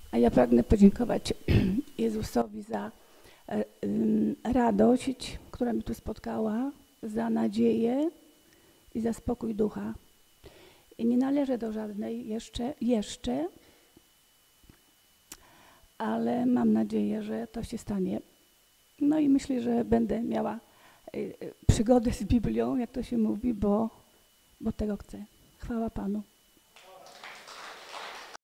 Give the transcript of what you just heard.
A ja pragnę podziękować Jezusowi za radość, która mnie tu spotkała, za nadzieję i za spokój ducha. I nie należę do żadnej jeszcze, ale mam nadzieję, że to się stanie. No i myślę, że będę miała przygodę z Biblią, jak to się mówi, bo tego chcę. Chwała Panu.